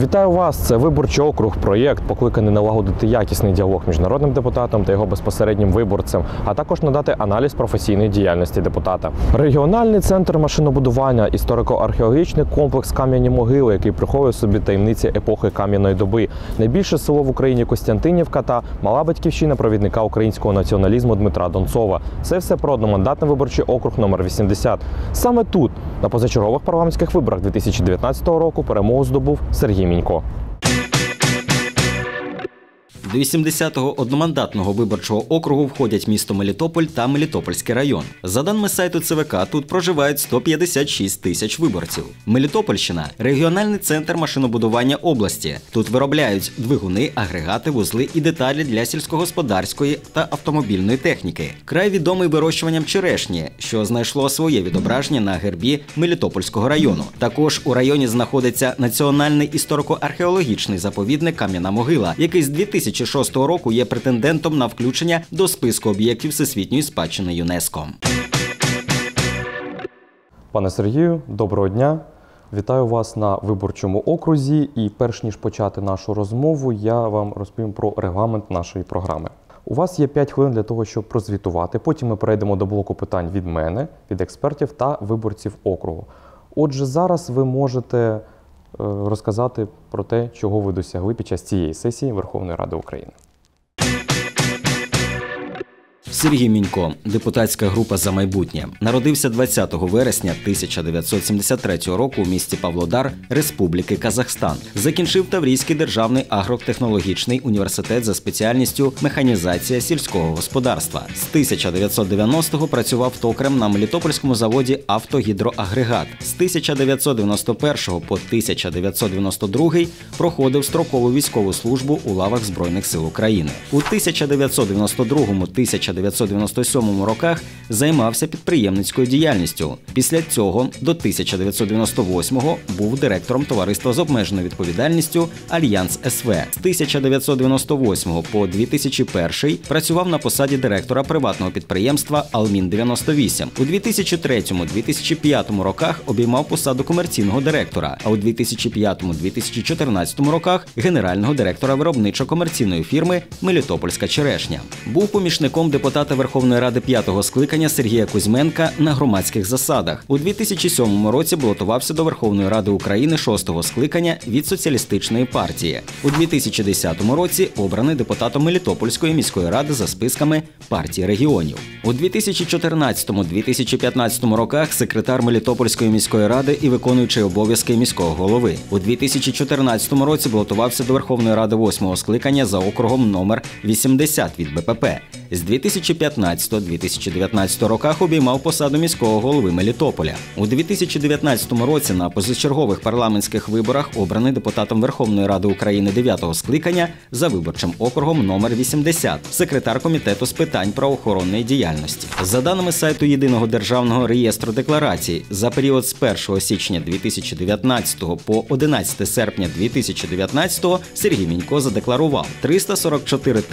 Вітаю вас! Це «Виборчий округ» – проєкт, покликаний налагодити якісний діалог між народним депутатом та його безпосереднім виборцем, а також надати аналіз професійної діяльності депутата. Регіональний центр машинобудування – історико-археологічний комплекс Кам'яні Могили, який приховує в собі таємниці епохи Кам'яної доби. Найбільше село в Україні Костянтинівка та мала батьківщина провідника українського націоналізму Дмитра Донцова. Це все про одномандатний виборчий округ номер 80. Саме тут, на позачергових парламентських виборах 2019 року, перемогу здобув Сергій Мінько. До 80-го одномандатного виборчого округу входять місто Мелітополь та Мелітопольський район. За даними сайту ЦВК, тут проживають 156 тисяч виборців. Мелітопольщина – регіональний центр машинобудування області. Тут виробляють двигуни, агрегати, вузли і деталі для сільськогосподарської та автомобільної техніки. Край відомий вирощуванням черешні, що знайшло своє відображення на гербі Мелітопольського району. Також у районі знаходиться Національний історико-археологічний заповідник Кам'яна Могила, який з 2006 року є претендентом на включення до списку об'єктів всесвітньої спадщини ЮНЕСКО. Пане Сергію, доброго дня. Вітаю вас на виборчому окрузі. І перш ніж почати нашу розмову, я вам розповім про регламент нашої програми. У вас є 5 хвилин для того, щоб прозвітувати. Потім ми перейдемо до блоку питань від мене, від експертів та виборців округу. Отже, зараз ви можете розказати про те, чого ви досягли під час цієї сесії Верховної Ради України. Сергій Мінько, депутатська група «За майбутнє». Народився 20 вересня 1973 року у місті Павлодар, Республіки Казахстан. Закінчив Таврійський державний агротехнологічний університет за спеціальністю механізація сільського господарства. З 1990-го працював токарем на Мелітопольському заводі «Автогідроагрегат». З 1991 по 1992 проходив строкову військову службу у лавах Збройних сил України. У 1992-1997 роках займався підприємницькою діяльністю. Після цього до 1998-го був директором товариства з обмеженою відповідальністю «Альянс СВ». З 1998 по 2001 працював на посаді директора приватного підприємства «Алмін-98». У 2003-2005 роках обіймав посаду комерційного директора, а у 2005-2014 роках – генерального директора виробничо-комерційної фірми «Мелітопольська черешня». Був помічником депутата Верховної Ради 5-го скликання Сергія Кузьменка на громадських засадах. У 2007 році балотувався до Верховної Ради України 6-го скликання від Соціалістичної партії. У 2010 році обраний депутатом Мелітопольської міської ради за списками партії регіонів. У 2014-2015 роках секретар Мелітопольської міської ради і виконуючий обов'язки міського голови. У 2014 році балотувався до Верховної Ради 8-го скликання за округом номер 80 від БПП. З 2015-2019 роках обіймав посаду міського голови Мелітополя. У 2019 році на позачергових парламентських виборах обраний депутатом Верховної Ради України 9-го скликання за виборчим округом номер 80, секретар комітету з питань правоохоронної діяльності. За даними сайту Єдиного державного реєстру декларацій, за період з 1 січня 2019 по 11 серпня 2019 Сергій Мінько задекларував 344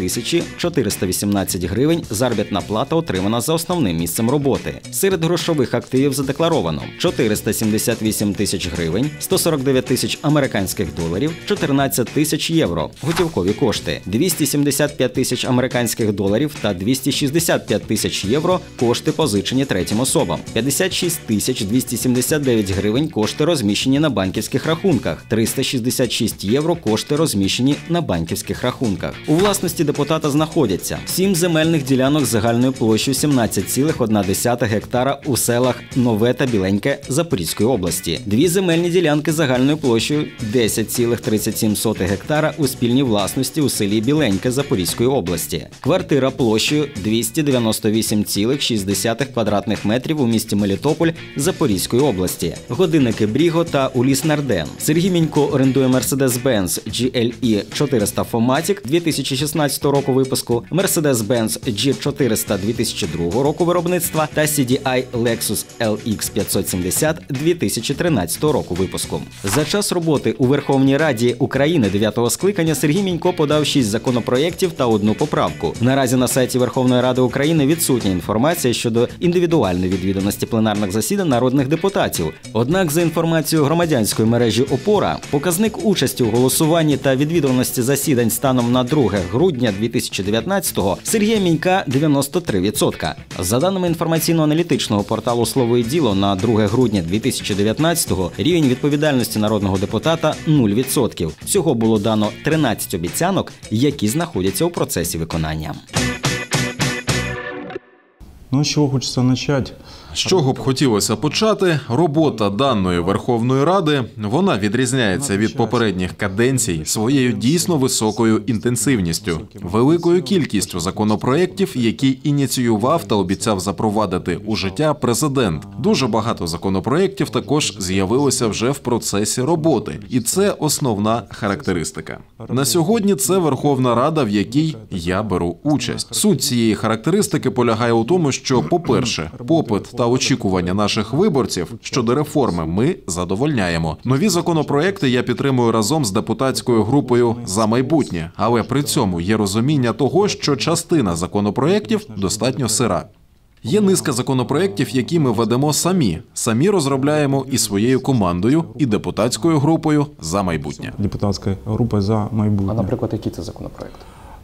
418 гривень заробітна плата отримана за основним місцем роботи. Серед грошових активів задекларовано 478 тисяч гривень, 149 тисяч американських доларів, 14 тисяч євро – готівкові кошти, 275 тисяч американських доларів та 265 тисяч євро – кошти позичені третім особам, 56 тисяч 279 гривень – кошти розміщені на банківських рахунках, 366 євро – кошти розміщені на банківських рахунках. У власності депутата знаходяться 7 земельних ділянок загальною площею 17,1 гектара у селах Нове та Біленьке Запорізької області, 2 земельні ділянки загальною площею 10,37 гектара у спільній власності у селі Біленьке Запорізької області, квартира площею 298,6 квадратних метрів у місті Мелітополь Запорізької області, годинники Бріго та Уліс Нарден. Сергій Мінько орендує Mercedes-Benz GLE 400 Fomatic 2016 року випуску, Mercedes-Benz Mercedes-Benz G400 2002 року виробництва та CDI Lexus LX 570 2013 року випуску. За час роботи у Верховній Раді України 9-го скликання Сергій Мінько подав 6 законопроєктів та 1 поправку. Наразі на сайті Верховної Ради України відсутня інформація щодо індивідуальної відвіданості пленарних засідань народних депутатів. Однак, за інформацією громадянської мережі «Опора», показник участі у голосуванні та відвідуваності засідань станом на 2 грудня 2019-го Сергія Мінька 93%. За даними інформаційно-аналітичного порталу «Слово і діло», на 2 грудня 2019-го рівень відповідальності народного депутата 0%. Всього було дано 13 обіцянок, які знаходяться у процесі виконання. Ну, з чого хочеться почати? З чого б хотілося почати, робота даної Верховної Ради, вона відрізняється від попередніх каденцій своєю дійсно високою інтенсивністю, великою кількістю законопроєктів, які ініціював та обіцяв запровадити у життя президент. Дуже багато законопроєктів також з'явилося вже в процесі роботи, і це основна характеристика. На сьогодні це Верховна Рада, в якій я беру участь. Суть цієї характеристики полягає у тому, що, по-перше, попит та очікування наших виборців щодо реформи ми задовольняємо. Нові законопроекти я підтримую разом з депутатською групою «За майбутнє», але при цьому є розуміння того, що частина законопроєктів достатньо сира. Є низка законопроєктів, які ми ведемо самі розробляємо і своєю командою, і депутатською групою «За майбутнє». Депутатська група «За майбутнє». А, наприклад, які це законопроекти?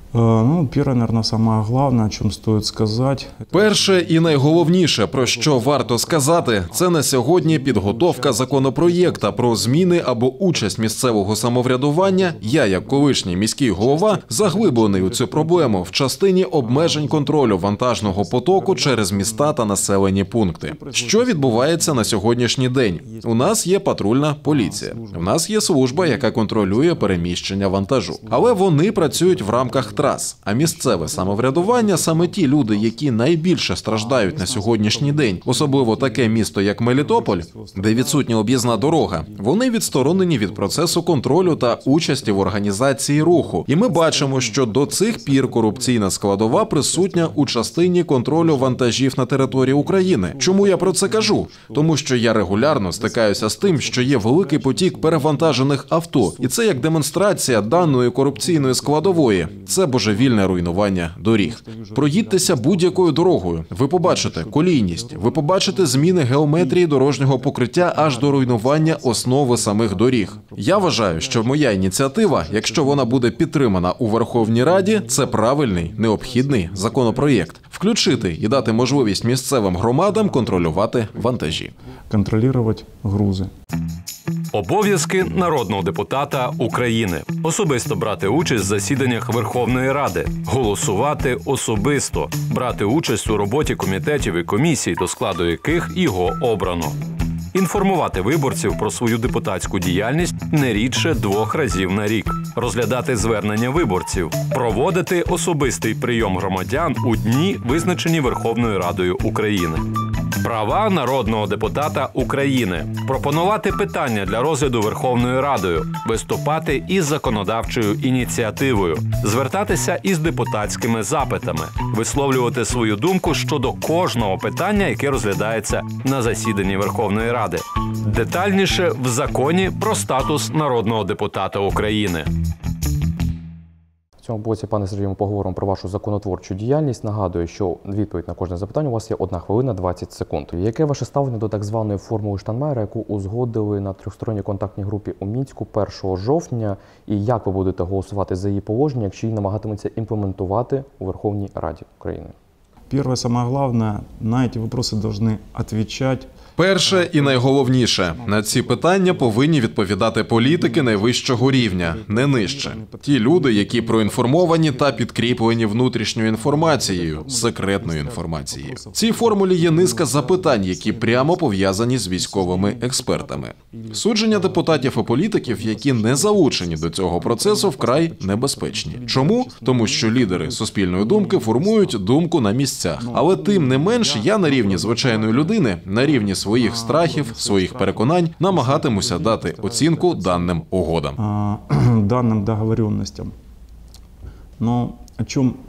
Ну, перше, наверное, самое главное, о чем стоит сказать. Перше і найголовніше, про що варто сказати, це на сьогодні підготовка законопроєкта про зміни або участь місцевого самоврядування. Я, як колишній міський голова, заглиблений у цю проблему в частині обмежень контролю вантажного потоку через міста та населені пункти. Що відбувається на сьогоднішній день? У нас є патрульна поліція. У нас є служба, яка контролює переміщення вантажу. Але вони працюють в рамках трас. А місцеве самоврядування – саме ті люди, які найбільше страждають на сьогоднішній день. Особливо таке місто, як Мелітополь, де відсутня об'їзна дорога. Вони відсторонені від процесу контролю та участі в організації руху. І ми бачимо, що до цих пір корупційна складова присутня у частині контролю вантажів на території України. Чому я про це кажу? Тому що я регулярно стикаюся з тим, що є великий потік перевантажених авто. І це як демонстрація даної корупційної складової. Це божевільне руйнування доріг. Проїдьтеся будь-якою дорогою. Ви побачите колійність, ви побачите зміни геометрії дорожнього покриття аж до руйнування основи самих доріг. Я вважаю, що моя ініціатива, якщо вона буде підтримана у Верховній Раді, це правильний, необхідний законопроєкт. Включити і дати можливість місцевим громадам контролювати вантажі. Контролювати грузи. Обов'язки народного депутата України. Особисто брати участь в засіданнях Верховної Ради. Голосувати особисто. Брати участь у роботі комітетів і комісій, до складу яких його обрано. Інформувати виборців про свою депутатську діяльність не рідше 2 разів на рік. Розглядати звернення виборців. Проводити особистий прийом громадян у дні, визначені Верховною Радою України. Права народного депутата України. Пропонувати питання для розгляду Верховною Радою. Виступати із законодавчою ініціативою. Звертатися із депутатськими запитами. Висловлювати свою думку щодо кожного питання, яке розглядається на засіданні Верховної Ради. Детальніше в законі про статус народного депутата України. В цьому блоці, пане Сергію, ми поговоримо про вашу законотворчу діяльність. Нагадую, що відповідь на кожне запитання у вас є 1 хвилина 20 секунд. Яке ваше ставлення до так званої формули Штайнмайєра, яку узгодили на тристоронній контактній групі у Мінську 1 жовтня? І як ви будете голосувати за її положення, якщо її намагатиметься імплементувати у Верховній Раді України? Первое, самое главное, на эти вопросы должны отвечать. Перше і найголовніше – на ці питання повинні відповідати політики найвищого рівня, не нижче. Ті люди, які проінформовані та підкріплені внутрішньою інформацією, секретною інформацією. В цій формулі є низка запитань, які прямо пов'язані з військовими експертами. Судження депутатів і політиків, які не залучені до цього процесу, вкрай небезпечні. Чому? Тому що лідери суспільної думки формують думку на місцях. Але тим не менш, я на рівні звичайної людини, на рівні своїх страхів, своїх переконань, намагатимуся дати оцінку даним угодам. Данным договоренностям. Но о чем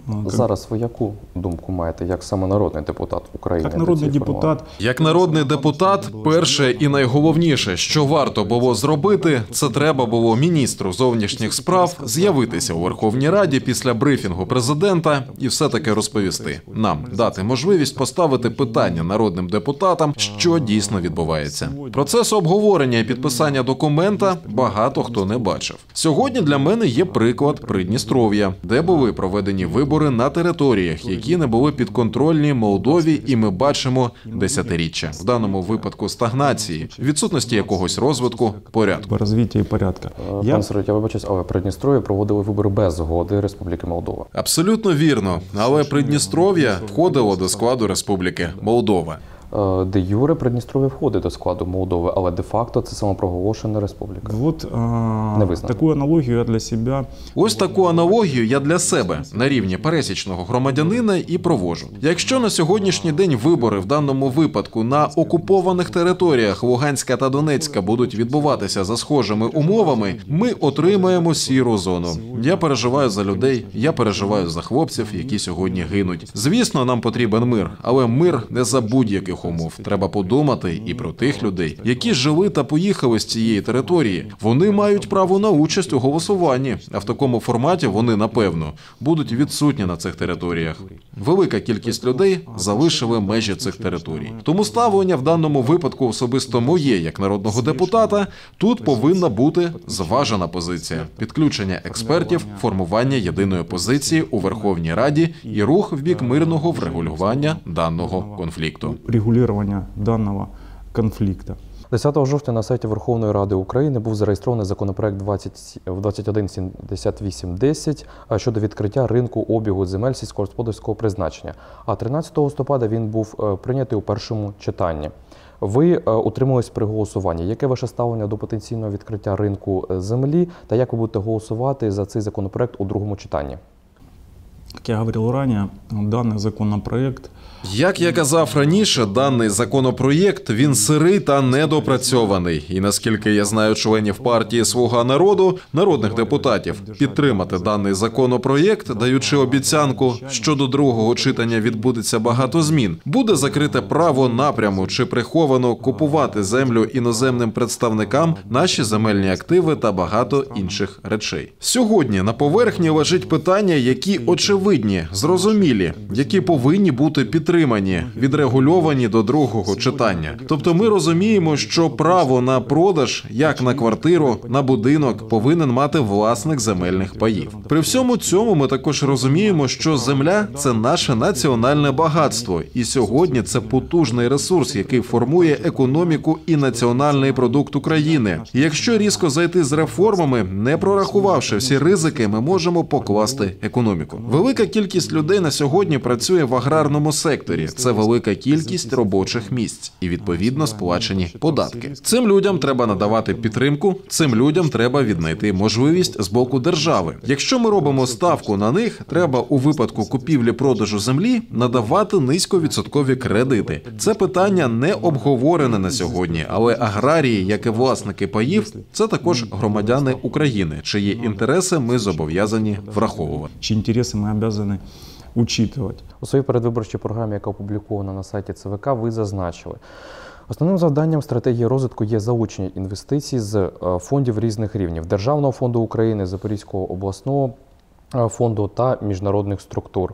Зараз ви яку думку маєте, як саме народний депутат України? Как народный депутат, Як народний депутат, перше і найголовніше, що варто було зробити, це треба було міністру зовнішніх справ з'явитися у Верховній Раді після брифінгу президента і все-таки розповісти нам, дати можливість поставити питання народним депутатам, що дійсно відбувається. Процес обговорення і підписання документа багато хто не бачив. Сьогодні для мене є приклад Придністров'я, де були проведені вибори на територіях, які не були підконтрольні Молдові, і ми бачимо десятиріччя. В даному випадку стагнації, відсутності якогось розвитку, порядку. развития и порядка. Пане Сергій, я вибачусь, але Придністров'я проводили вибори без згоди Республіки Молдова. Абсолютно вірно, але Придністров'я входило до складу Республіки Молдова. Де юре Придністров'я входить до складу Молдови, але де-факто це самопроголошена республіка. Вот визнано. такую аналогию я для себя Ось таку аналогію я для себе на рівні пересічного громадянина і проводжу. Якщо на сьогоднішній день вибори в даному випадку на окупованих територіях Луганська та Донецька будуть відбуватися за схожими умовами, ми отримаємо сіру зону. Я переживаю за людей, я переживаю за хлопців, які сьогодні гинуть. Звісно, нам потрібен мир, але мир не за будь-яких умов. Треба подумати і про тих людей, які жили та поїхали з цієї території. Вони мають право на участь у голосуванні, а в такому форматі вони, напевно, будуть відсутні на цих територіях. Велика кількість людей залишили межі цих територій. Тому ставлення в даному випадку особисто моє, як народного депутата, тут повинна бути зважена позиція, підключення експертів, формування єдиної позиції у Верховній Раді і рух в бік мирного врегулювання даного конфлікту. регулирования данного конфликта. 10 жовтня на сайті Верховної Ради України був зареєстрований законопроект 217810 щодо відкриття ринку обігу земель сільськогосподарського призначення. А 13 листопада він був прийнятий у першому читанні. Ви утримались при голосуванні. Яке ваше ставлення до потенційного відкриття ринку землі та як ви будете голосувати за цей законопроект у другому читанні? Как я говорил ранее, данный законопроект Як я казав раніше, даний законопроєкт, він сирий та недопрацьований. І наскільки я знаю членів партії «Слуга народу», народних депутатів, підтримати даний законопроєкт, даючи обіцянку, що до другого читання відбудеться багато змін, буде закрите право напряму чи приховано купувати землю іноземним представникам, наші земельні активи та багато інших речей. Сьогодні на поверхні лежить питання, які очевидні, зрозумілі, які повинні бути підтримані, відрегульовані до другого читання. Тобто ми розуміємо, що право на продаж, як на квартиру, на будинок, повинен мати власник земельних паїв. При всьому цьому ми також розуміємо, що земля – це наше національне багатство. І сьогодні це потужний ресурс, який формує економіку і національний продукт України. І якщо різко зайти з реформами, не прорахувавши всі ризики, ми можемо покласти економіку. Велика кількість людей на сьогодні працює в аграрному секторі. Це велика кількість робочих місць і, відповідно, сплачені податки. Цим людям треба надавати підтримку, цим людям треба віднайти можливість з боку держави. Якщо ми робимо ставку на них, треба у випадку купівлі-продажу землі надавати низьковідсоткові кредити. Це питання не обговорене на сьогодні, але аграрії, як і власники паїв, це також громадяни України, чиї інтереси ми зобов'язані враховувати. чьи интересы мы обязаны учитывать. У своїй передвиборчій програмі, яка опублікована на сайті ЦВК, ви зазначили, основним завданням стратегії розвитку є залучення інвестицій з фондів різних рівнів – Державного фонду України, Запорізького обласного фонду та міжнародних структур.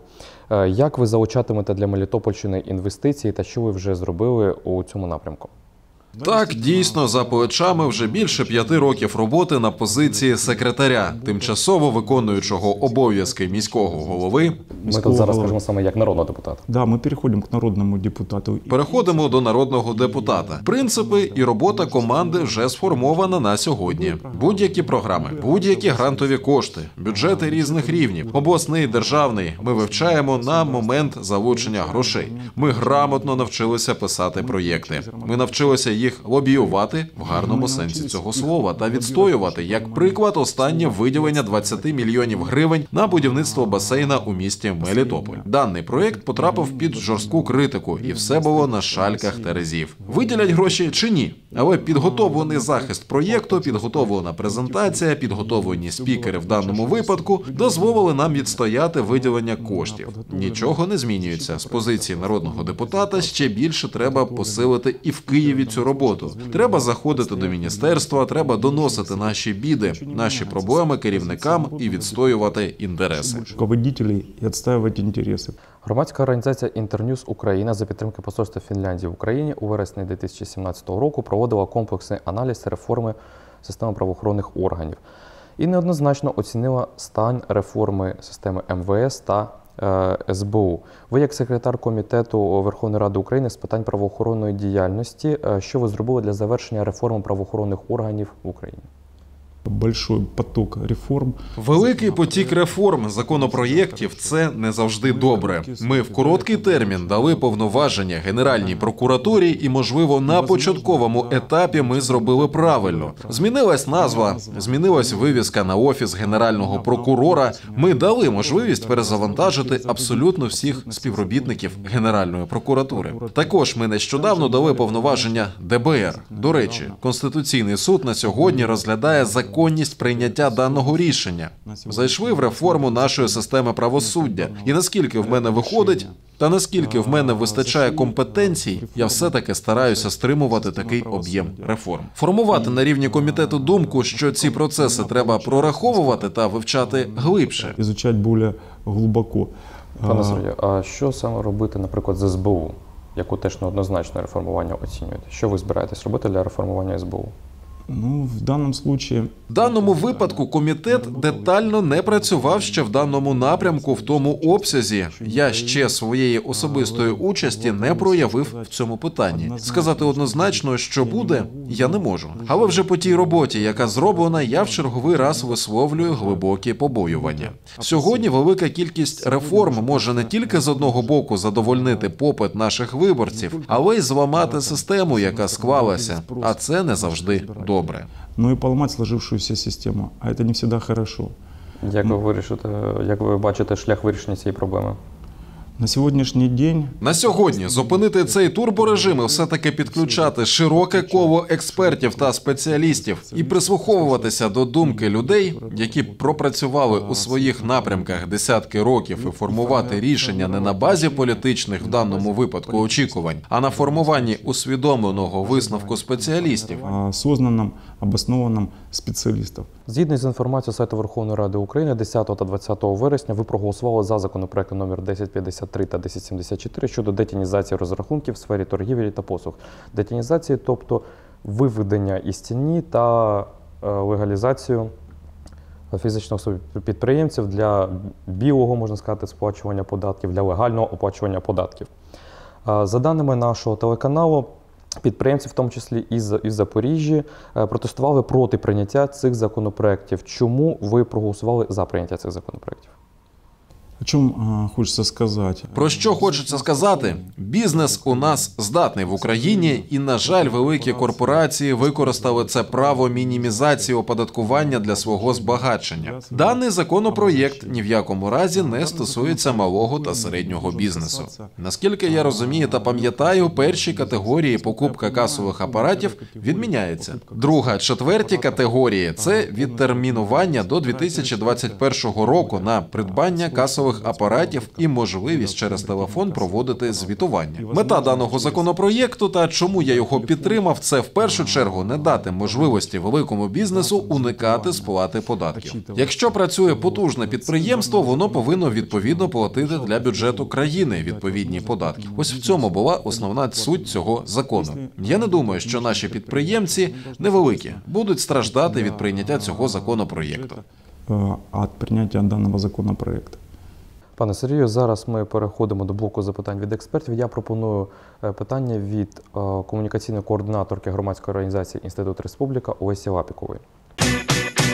Як ви залучатимете для Мелітопольщини інвестиції та що ви вже зробили у цьому напрямку? Так, дійсно, за плечами вже більше 5 років роботи на позиції секретаря, тимчасово виконуючого обов'язки міського голови. Ми тут зараз скажемо саме як народного депутата. Да, мы переходим к народному депутату. Переходимо до народного депутата. Принципи і робота команди вже сформована на сьогодні. Будь-які програми, будь-які грантові кошти, бюджети різних рівнів, обласний, державний, ми вивчаємо на момент залучення грошей. Ми грамотно навчилися писати проєкти. Ми навчилися їх лобіювати в гарному сенсі цього слова та відстоювати, як приклад, останнє виділення 20 мільйонів гривень на будівництво басейна у місті Мелітополь. Даний проєкт потрапив під жорстку критику, і все було на шальках терезів. Виділять гроші чи ні? Але підготовлений захист проєкту, підготовлена презентація, підготовлені спікери в даному випадку дозволили нам відстояти виділення коштів. Нічого не змінюється. З позиції народного депутата ще більше треба посилити і в Києві цю роботу. Треба заходити до міністерства, треба доносити наші біди, наші проблеми керівникам і відстоювати інтереси. Руководителей и отстаивать интересы. Громадська організація «Інтерньюз Україна» за підтримки посольства Фінляндії в Україні у вересні 2017 року проводила комплексний аналіз реформи системи правоохоронних органів і неоднозначно оцінила стан реформи системи МВС та СБУ. Ви, як секретар Комітету Верховної Ради України з питань правоохоронної діяльності, що ви зробили для завершення реформи правоохоронних органів в Україні? Большой поток реформ. Великий потік реформ, законопроєктів – це не завжди добре. Ми в короткий термін дали повноваження Генеральній прокуратурі і, можливо, на початковому етапі ми зробили правильно. Змінилась назва, змінилась вивіска на офіс Генерального прокурора. Ми дали можливість перезавантажити абсолютно всіх співробітників Генеральної прокуратури. Також ми нещодавно дали повноваження ДБР. До речі, Конституційний суд на сьогодні розглядає законність прийняття даного рішення. Зайшли в реформу нашої системи правосуддя. І наскільки в мене виходить, та наскільки в мене вистачає компетенцій, я все-таки стараюся стримувати такий об'єм реформ. Формувати на рівні комітету думку, що ці процеси треба прораховувати та вивчати глибше. Изучать более глубоко. Пане Сергію, а що саме робити, наприклад, з СБУ, яку теж неоднозначно реформування оцінюєте? Що ви збираєтесь робити для реформування СБУ? Ну, в данном случае... В даному випадку комітет детально не працював ще в даному напрямку в тому обсязі. Я ще своєї особистої участі не проявив в цьому питанні. Сказати однозначно, що буде, я не можу. Але вже по тій роботі, яка зроблена, я в черговий раз висловлюю глибокі побоювання. Сьогодні велика кількість реформ може не тільки з одного боку задовольнити попит наших виборців, але й зламати систему, яка склалася. А це не завжди добре. Но и поломать сложившуюся систему, а это не всегда хорошо. Як ви бачите шлях вирішення цієї проблеми? На сьогоднішній день... На сьогодні зупинити цей турборежим і все-таки підключати широке коло експертів та спеціалістів і прислуховуватися до думки людей, які пропрацювали у своїх напрямках десятки років, і формувати рішення не на базі політичних в даному випадку очікувань, а на формуванні усвідомленого висновку спеціалістів. Осознанном, обоснованном спеціалістів. Згідно з інформацією сайту Верховної Ради України, 10 та 20 вересня ви проголосували за законопроекти номер 1053 та 1074 щодо детінізації розрахунків в сфері торгівлі та послуг. Детінізації, тобто виведення із тіні та легалізацію фізичних осіб-підприємців для білого, можна сказати, сплачування податків, для легального оплачування податків. За даними нашого телеканалу, підприємці, в тому числі із Запоріжжя, протестували проти прийняття цих законопроєктів. Чому ви проголосували за прийняття цих законопроєктів? О чому хочеться сказати? Про що хочеться сказати? Бізнес у нас здатний в Україні, і, на жаль, великі корпорації використали це право мінімізації оподаткування для свого збагачення. Даний законопроєкт ні в якому разі не стосується малого та середнього бізнесу. Наскільки я розумію та пам'ятаю, перші категорії покупка касових апаратів відміняється. Друга, четверті категорії – це відтермінування до 2021 року на придбання касових апаратів і можливість через телефон проводити звітування. Мета даного законопроєкту та чому я його підтримав – це в першу чергу не дати можливості великому бізнесу уникати сплати податків. Якщо працює потужне підприємство, воно повинно відповідно платити для бюджету країни відповідні податки. Ось в цьому була основна суть цього закону. Я не думаю, що наші підприємці невеликі будуть страждати від прийняття цього законопроєкту. Від прийняття даного законопроєкту. Пане Сергію, зараз ми переходимо до блоку запитань від експертів. Я пропоную питання від комунікаційної координаторки громадської організації «Інститут Республіка» Олесі Лапікової.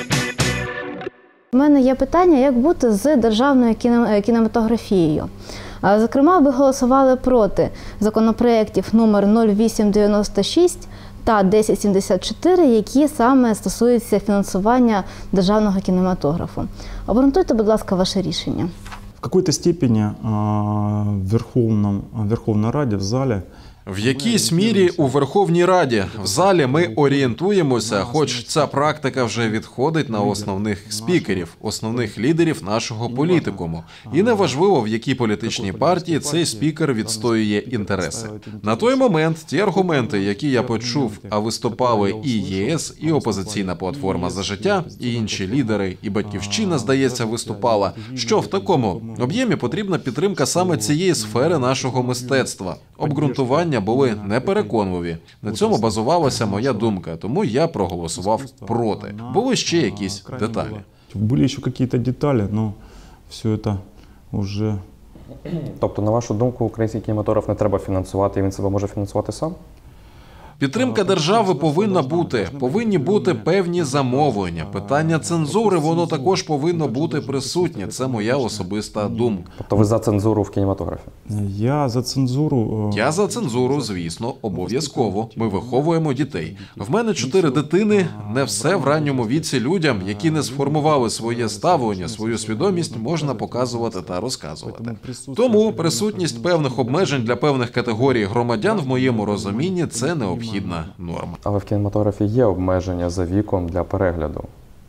У мене є питання, як бути з державною кінематографією. Зокрема, ви голосували проти законопроєктів номер 0896 та 1074, які саме стосуються фінансування державного кінематографу. Обґрунтуйте, будь ласка, ваше рішення. В какой-то степени в Верховной Раде, в зале, В якійсь мірі у Верховній Раді, в залі ми орієнтуємося, хоч ця практика вже відходить на основних спікерів, основних лідерів нашого політикуму. І неважливо, в якій політичній партії цей спікер відстоює інтереси. На той момент ті аргументи, які я почув, а виступали і ЄС, і опозиційна платформа «За життя», і інші лідери, і Батьківщина, здається, виступала, що в такому об'ємі потрібна підтримка саме цієї сфери нашого мистецтва. Обґрунтування були непереконливі. На цьому базувалася моя думка, тому я проголосував проти. Були ще якісь деталі. Были еще какие-то детали, но все это уже... Тобто, на вашу думку, український кінематограф не треба фінансувати, і він себе може фінансувати сам? Підтримка держави повинна бути. Повинні бути певні замовлення. Питання цензури, воно також повинно бути присутнє. Це моя особиста думка. Тобто ви за цензуру в кінематографі? Я за цензуру... Я за цензуру, звісно, обов'язково. Ми виховуємо дітей. В мене 4 дитини. Не все в ранньому віці людям, які не сформували своє ставлення, свою свідомість, можна показувати та розказувати. Тому присутність певних обмежень для певних категорій громадян в моєму розумінні – це необхідна норма. Але в кінематографі є обмеження за віком для перегляду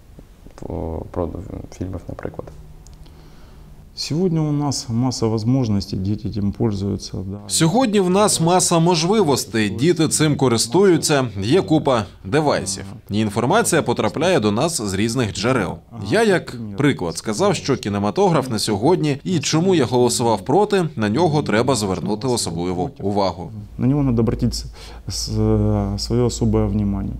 фільмів, наприклад. Сегодня у нас масса возможностей, дети этим пользуются. Да. Сьогодні в нас маса можливостей, діти цим користуються, є купа девайсів. І інформація потрапляє до нас з різних джерел. Я, як приклад, сказав, що кінематограф на сьогодні, і чому я голосував проти, на нього треба звернути особливу увагу. На него надо обратить свое особое внимание.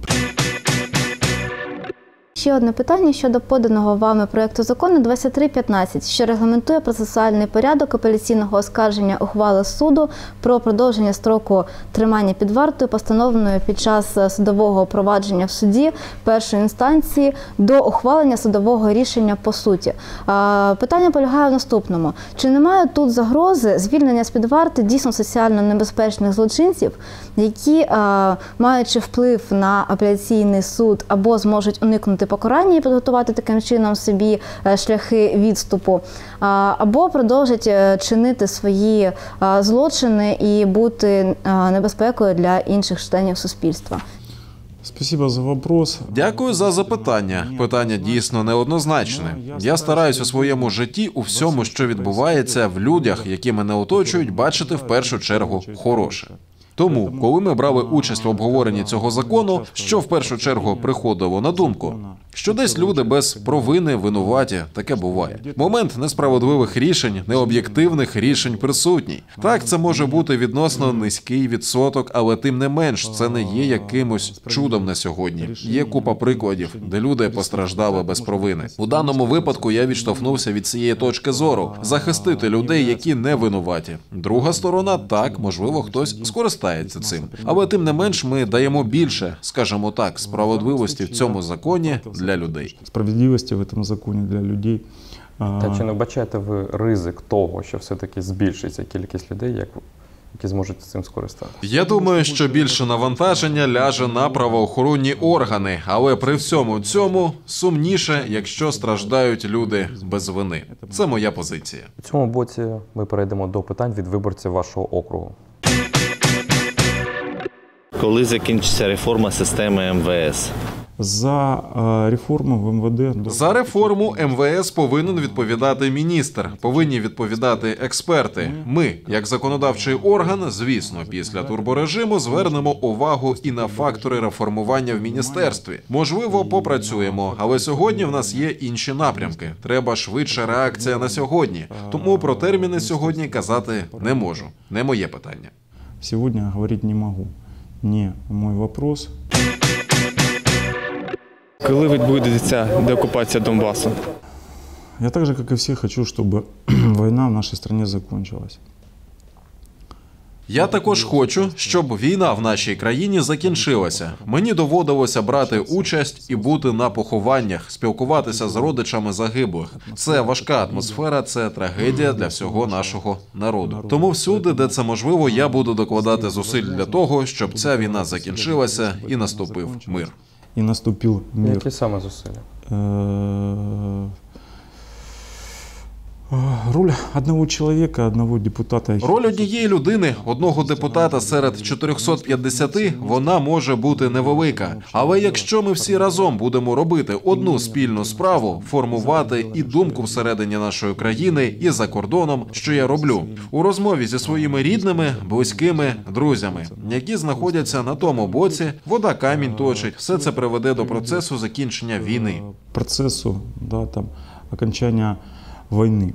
Ще одне питання щодо поданого вами проєкту закону 2315, що регламентує процесуальний порядок апеляційного оскарження ухвали суду про продовження строку тримання під вартою, постановленої під час судового провадження в суді першої інстанції до ухвалення судового рішення по суті. Питання полягає в наступному. Чи немає тут загрози звільнення з-під варти дійсно соціально небезпечних злочинців, які, маючи вплив на апеляційний суд, або зможуть уникнути покарання і підготувати таким чином собі шляхи відступу, або продовжать чинити свої злочини і бути небезпекою для інших членів суспільства? Спасибо за вопрос. Дякую за запитання. Питання дійсно неоднозначне. Я стараюсь у своєму житті, у всьому, що відбувається, в людях, які мене оточують, бачити в першу чергу хороше. Тому, коли ми брали участь в обговоренні цього закону, що в першу чергу приходило на думку? Що десь люди без провини винуваті, таке буває. Момент несправедливих рішень, необ'єктивних рішень присутній. Так, це може бути відносно низький відсоток, але тим не менш, це не є якимось чудом на сьогодні. Є купа прикладів, де люди постраждали без провини. У даному випадку я відштовхнувся від цієї точки зору. Захистити людей, які не винуваті. Друга сторона, так, можливо, хтось скористається цим. Але тим не менш, ми даємо більше, скажімо так, справедливості в цьому законі для людей. Справедливості в цьому законі для людей. Та чи не вбачаєте ви ризик того, що все-таки збільшиться кількість людей, які зможуть цим скористатися? Я думаю, що більше навантаження ляже на правоохоронні органи, але при всьому цьому сумніше, якщо страждають люди без вини. Це моя позиція. У цьому боці ми перейдемо до питань від виборців вашого округу. Коли закінчиться реформа системи МВС? За реформу в МВД... За реформу МВС повинен відповідати міністр, повинні відповідати експерти. Ми, як законодавчий орган, звісно, після турборежиму звернемо увагу і на фактори реформування в міністерстві. Можливо, попрацюємо, але сьогодні в нас є інші напрямки. Треба швидша реакція на сьогодні. Тому про терміни сьогодні казати не можу. Не моє питання. Сьогодні говорити не можу. Не мой вопрос. Коли відбудеться деокупація Донбасу? Я так же, как и все, хочу, чтобы война в нашей стране закончилась. Я також хочу, щоб війна в нашій країні закінчилася. Мені доводилося брати участь і бути на похованнях, спілкуватися з родичами загиблих. Це важка атмосфера, це трагедія для всього нашого народу. Тому всюди, де це можливо, я буду докладати зусиль для того, щоб ця війна закінчилася і наступив мир. И наступил мир. Які саме зусилля? Роль одного человека, одного депутата. Роль однієї людини, одного депутата серед 450, вона може бути невелика. Але якщо ми всі разом будемо робити одну спільну справу, формувати і думку всередині нашої країни, і за кордоном, що я роблю, у розмові зі своїми рідними, близькими, друзями, які знаходяться на тому боці, вода камінь точить, все це приведе до процесу закінчення війни. Процессу, да, там, окончания войны.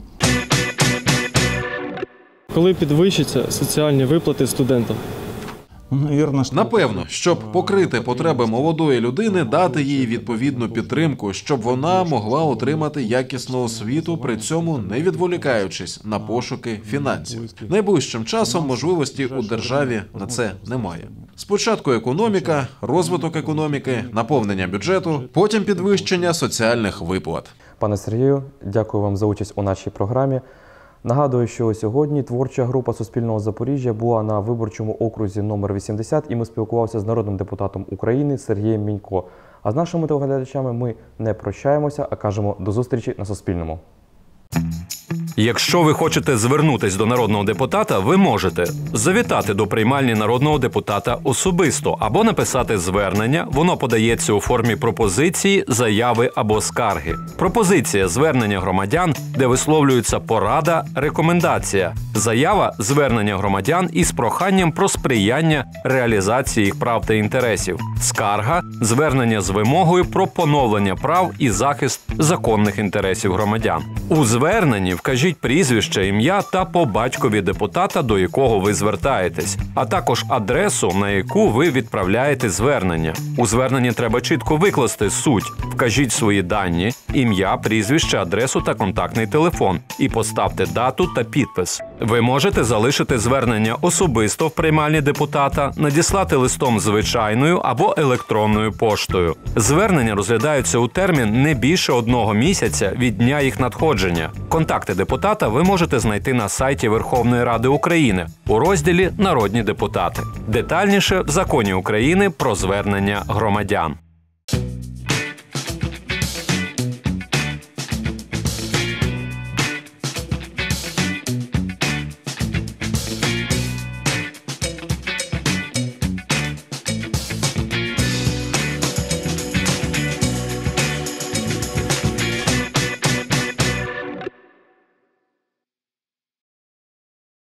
Коли підвищаться соціальні виплати студентам? Ну, наверное, что... Напевно, щоб покрити потреби молодої людини, дати їй відповідну підтримку, щоб вона могла отримати якісну освіту, при цьому не відволікаючись на пошуки фінансів. Найближчим часом можливості у державі на це немає. Спочатку економіка, розвиток економіки, наповнення бюджету, потім підвищення соціальних виплат. Пане Сергію, дякую вам за участь у нашій програмі. Нагадую, що сьогодні творча група Суспільного Запоріжжя була на виборчому окрузі номер 80, і ми спілкувалися з народним депутатом України Сергієм Мінько. А з нашими телеглядачами ми не прощаємося, а кажемо до зустрічі на Суспільному. Якщо ви хочете звернутись до народного депутата, ви можете завітати до приймальні народного депутата особисто або написати звернення. Воно подається у формі пропозиції, заяви або скарги. Пропозиція – звернення громадян, де висловлюється порада, рекомендація. Заява – звернення громадян із проханням про сприяння реалізації їх прав та інтересів. Скарга – звернення з вимогою про поновлення прав і захист законних інтересів громадян. У зверненні вкажіть прізвище, ім'я та по батькові депутата, до якого ви звертаєтесь, а також адресу, на яку ви відправляєте звернення. У зверненні треба чітко викласти суть. Вкажіть свої дані, ім'я, прізвище, адресу та контактний телефон і поставте дату та підпис. Ви можете залишити звернення особисто в приймальні депутата, надіслати листом звичайною або електронною поштою. Звернення розглядаються у термін не більше 1 місяця від дня їх надходження. Контакти депутата ви можете знайти на сайті Верховної Ради України у розділі «Народні депутати». Детальніше в Законі України про звернення громадян.